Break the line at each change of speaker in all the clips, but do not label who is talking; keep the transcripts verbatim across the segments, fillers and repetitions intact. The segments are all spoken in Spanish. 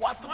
cuatro.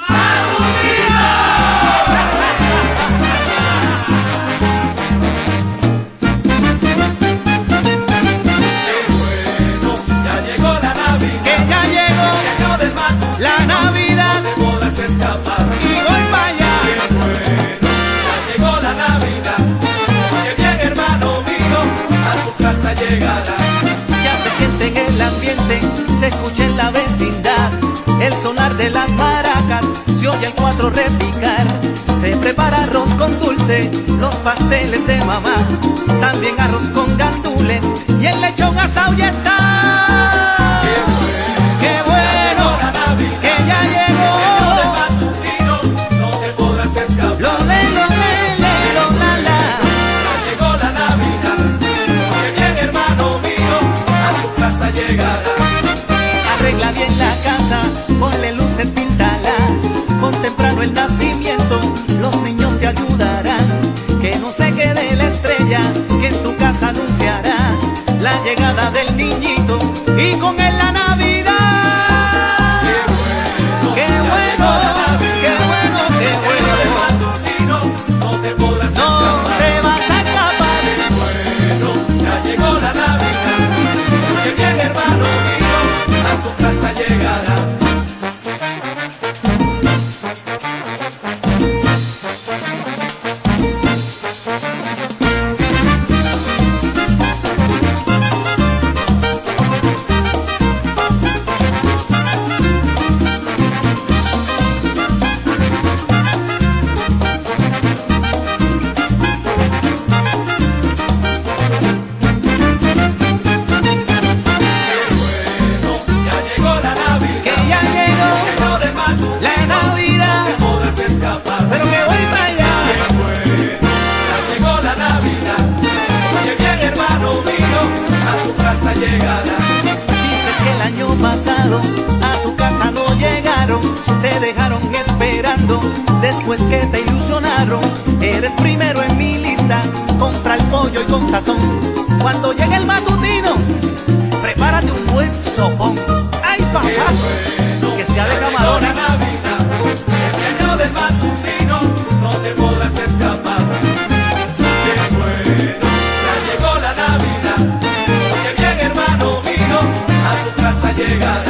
La Navidad,
no te podrás escapar.
Y voy para allá.
Qué bueno, ya llegó la Navidad. Qué bien, hermano mío, a tu casa llegará.
Ya se siente en el ambiente, se escucha en la vecindad el sonar de las maracas, se oye el cuatro repicar. Se prepara arroz con dulce, los pasteles de mamá, también arroz con gandules y el lechón asado ya está.
Qué bueno,
qué bueno,
la Navidad,
que ya llegó.
El de matutino, no te podrás escapar.
Lo le, lo le, le, lo la la.
Ya llegó la Navidad. Qué bien, hermano mío, a tu casa llegará.
Arregla bien la casa, ponle luces, píntala. Con temprano el nacimiento, los niños te ayudarán. Que no se quede la estrella, que en tu casa anunciará la llegada del niñito y con él la Navidad.
Qué bueno,
qué bueno, qué bueno, qué bueno.
matutino, no te podrás
No
escapar.
te vas a escapar.
Bueno, ya llegó la Navidad. Qué bien, hermano mío, a tu casa llegará.
Dices que el año pasado a tu casa no llegaron, te dejaron esperando, después que te ilusionaron. Eres primero en mi lista, compra el pollo y con sazón. Cuando llegue el matutino, prepárate un buen sopón. ¡Ay, papá!
Bueno,
que sea de camarones.
Este año del matutino no te podrás escapar. Qué bueno, ya llegó la Navidad. Qué bien, hermano mío, a tu casa llegará.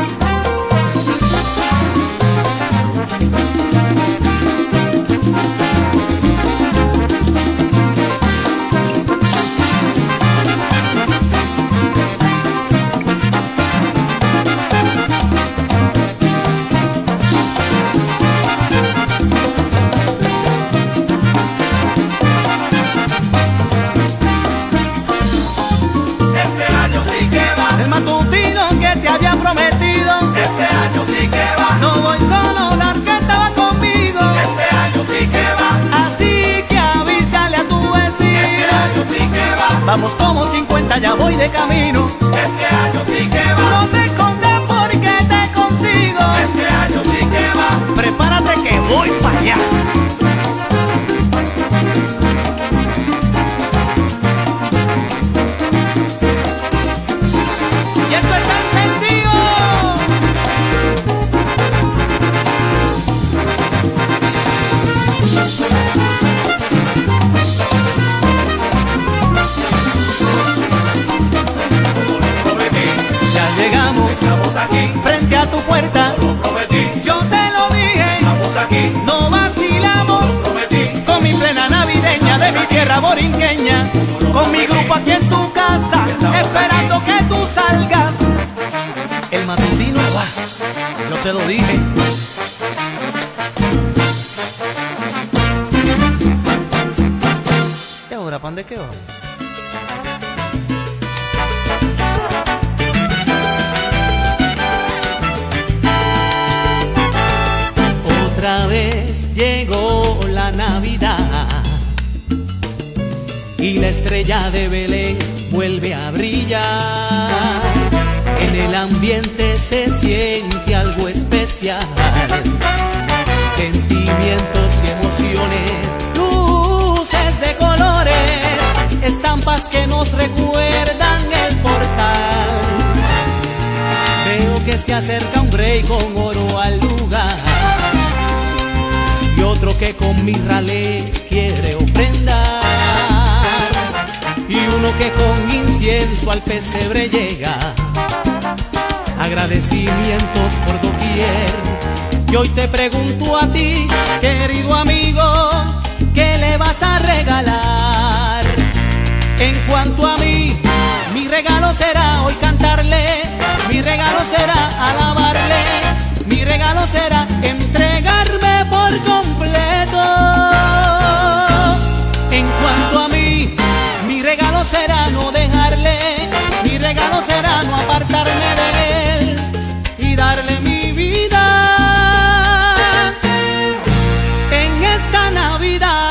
El matutino que te había prometido,
este año sí que va.
No voy solo, la orquesta va conmigo.
Este año sí que va.
Así que avísale a tu vecino.
Este año sí que va.
Vamos como cincuenta, ya voy de camino.
Este año sí que va.
No te escondas porque te consigo.
Este año sí que va.
Prepárate que voy para allá. Y esto está encendido. Ya llegamos,
estamos aquí,
frente a tu puerta.
lo prometí,
Yo te lo dije,
estamos aquí,
no vacilamos.
lo prometí.
Con mi plena navideña de mi tierra borinqueña, con mi grupo aquí en tu casa, esperando que tú salgas. El matutino va, yo te lo dije. ¿Y ahora pan de qué vamos? Otra vez llegó la Navidad y la estrella de Belén vuelve a brillar. En el ambiente se siente algo especial, sentimientos y emociones, luces de colores, estampas que nos recuerdan el portal. Veo que se acerca un rey con oro al lugar. uno que con mirra le quiere ofrendar, y uno que con incienso al pesebre llega. Agradecimientos por doquier. Y hoy te pregunto a ti, querido amigo, ¿qué le vas a regalar? En cuanto a mí, mi regalo será hoy cantarle, mi regalo será alabarle, mi regalo será entregarme por completo. En cuanto a mí, mi regalo será no dejarle, mi regalo será no apartarme de él y darle mi vida en esta Navidad.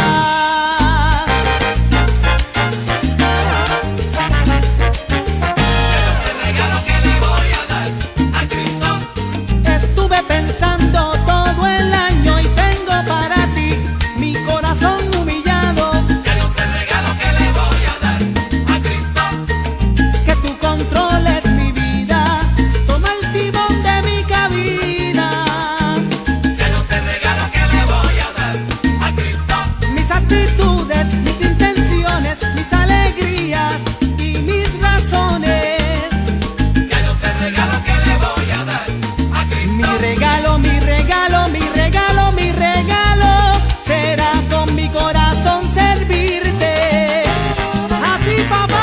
Pensando todo el año y tengo para ti mi corazón humillado.
Que no sé el regalo que le voy a dar a Cristo.
Que tú controles mi vida, toma el timón de mi cabina.
Que no sé el regalo que le voy a dar a Cristo.
Mis actitudes, mis intenciones, mis alegrías y mis razones.
Que no sé el regalo que le voy a dar.
Mi regalo, mi regalo, mi regalo, mi regalo será con mi corazón servirte a ti, papá.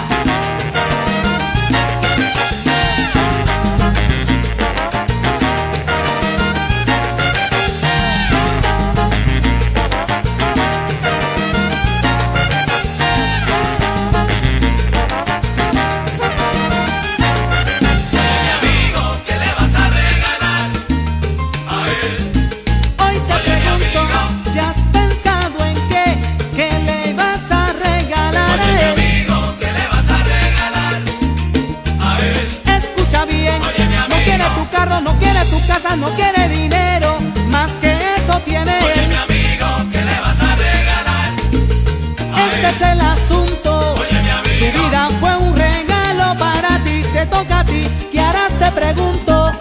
No quiere tu casa, no quiere dinero, más que eso tiene.
Oye, mi amigo, ¿qué le vas a regalar? A
este
él.
Es el asunto.
Oye, mi amigo.
Su vida fue un regalo para ti, te toca a ti. ¿Qué harás? Te pregunto.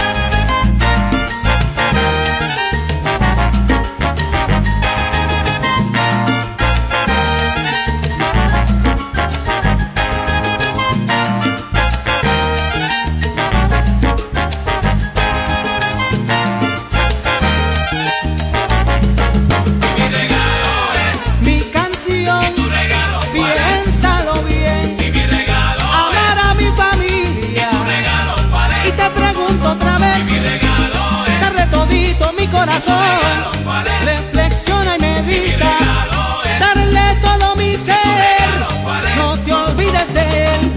Piénsalo bien.
Y mi regalo
amar a mi familia.
Y tu regalo, ¿cuál es?
Y te pregunto otra vez.
Y mi regalo es.
Darle todito mi corazón.
Y tu regalo, ¿cuál es?
Reflexiona y medita.
Y mi regalo es.
Darle todo mi ser.
regalo, ¿cuál es?
No te olvides de él.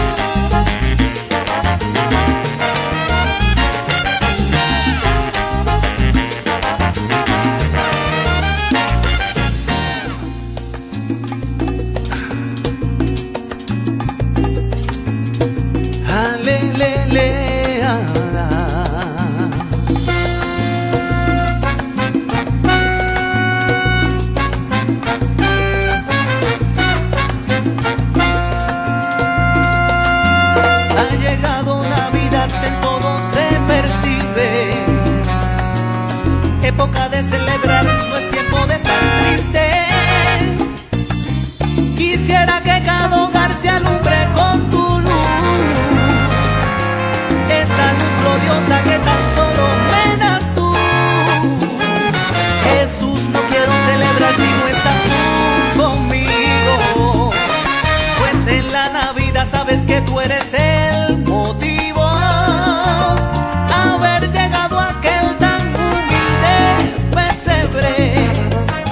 Le, le, le, ah, ah. Ha llegado Navidad, en todo se percibe. Época de celebrar, no es tiempo de estar triste. Quisiera que cada hogar se alumbre con tu luz, esa luz gloriosa que tan solo me das tú. Jesús, no quiero celebrar si no estás tú conmigo, pues en la Navidad sabes que tú eres el motivo. Haber llegado a aquel tan humilde pesebre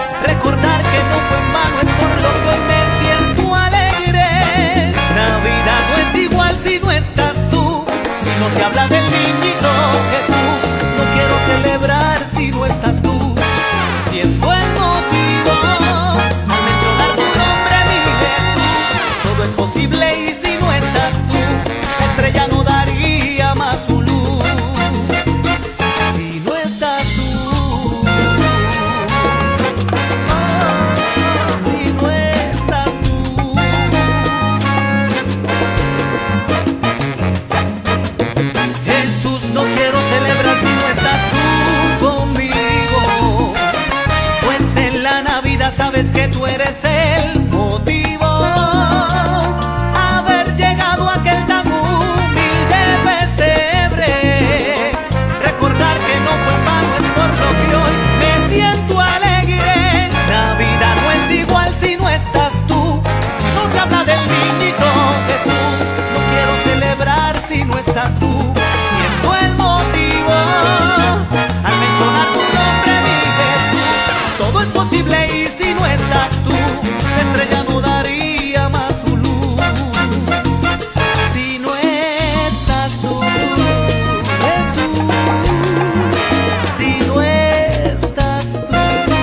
sabes que tú eres el motivo, haber llegado a aquel tan humilde pesebre. Recordar que no fue en vano es por lo que hoy me siento alegre. La vida no es igual si no estás tú, si no se habla del niñito Jesús. No quiero celebrar si no estás tú, siendo el motivo. Al mencionar tu nombre, mi Jesús, todo es posible y si no estás tú, la estrella no daría más su luz. Si no estás tú, Jesús, si no estás tú.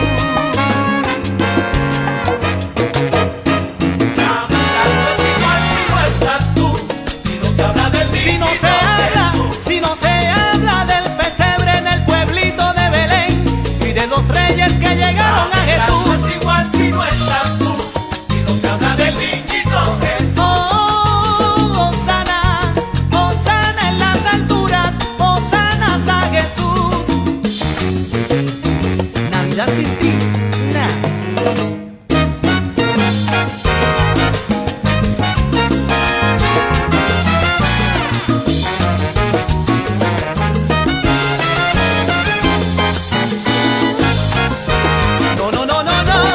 La vida no es igual si no estás tú, si no se habla del
Si no se habla, si no se habla del pesebre en el pueblito de Belén y de los reyes que llegaron a Jesús.
No es igual si no estás tú, si no se habla del niñito Jesús.
Oh, Hosana, Hosana en las alturas, Hosanas a Jesús. Navidad sin ti, nah. No, no, no, no, no.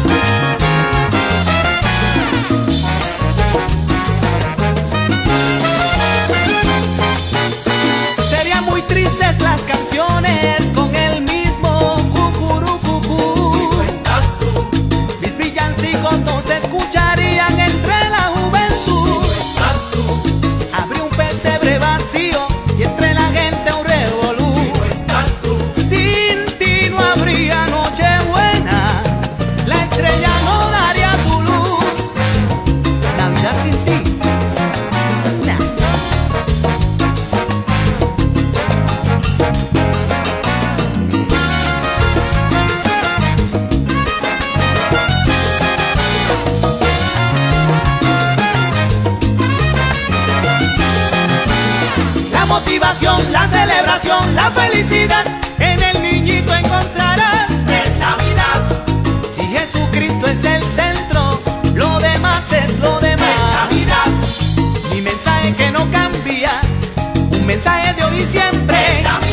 Serían muy tristes las canciones con el mismo cucurucucú.
Si no estás tú,
Mis villancicos no se escucharían entre la juventud.
si no estás tú,
Habría un pesebre vacío y entre la gente un revolú.
si no estás tú,
Sin ti no habría Nochebuena, la estrella no daría su luz. Navidad sin ti, nah. La motivación, la celebración, la felicidad en el niñito encontrarás.
en Navidad,
Si Jesucristo es el centro, lo demás es lo
en
demás.
Navidad,
Mi mensaje que no cambia, un mensaje de hoy y siempre.
en Navidad.